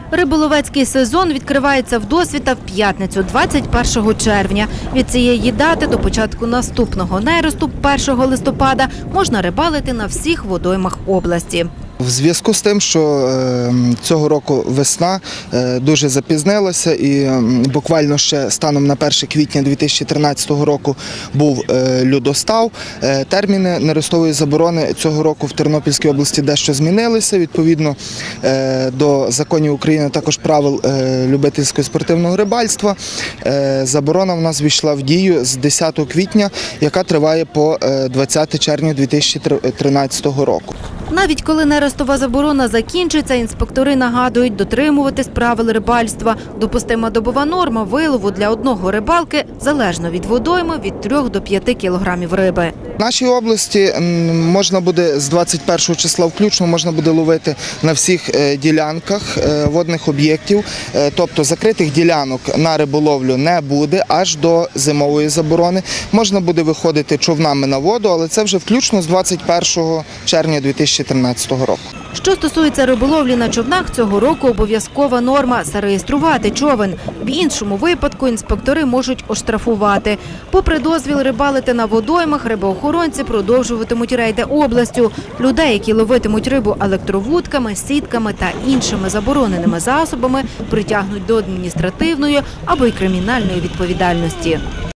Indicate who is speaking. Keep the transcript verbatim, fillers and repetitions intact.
Speaker 1: Риболовецький сезон відкривається вдосвіта в п'ятницю, двадцять першого червня. Від цієї дати до початку наступного нересту, першого листопада, можна рибалити на всіх водоймах області.
Speaker 2: В зв'язку з тим, що е, цього року весна е, дуже запізнилася і е, буквально ще станом на перше квітня дві тисячі тринадцятого року був е, льодостав, е, терміни нерестової заборони цього року в Тернопільській області дещо змінилися. Відповідно е, до законів України, також правил е, любительського спортивного рибальства, е, заборона в нас війшла в дію з десятого квітня, яка триває по е, двадцяте червня дві тисячі тринадцятого року.
Speaker 1: Навіть коли нерестова заборона закінчиться, інспектори нагадують дотримуватись правил рибальства. Допустима добова норма вилову для одного рибалки залежно від водойми від трьох до п'яти кілограмів риби.
Speaker 2: В нашій області можна буде з двадцять першого числа включно можна буде ловити на всіх ділянках водних об'єктів, тобто закритих ділянок на риболовлю не буде аж до зимової заборони. Можна буде виходити човнами на воду, але це вже включно з двадцять першого червня дві тисячі тринадцятого року.
Speaker 1: Що стосується риболовлі на човнах, цього року обов'язкова норма – зареєструвати човен. В іншому випадку інспектори можуть оштрафувати. Попри дозвіл рибалити на водоймах, рибоохоронці продовжуватимуть рейди областю. Людей, які ловитимуть рибу електровудками, сітками та іншими забороненими засобами, притягнуть до адміністративної або й кримінальної відповідальності.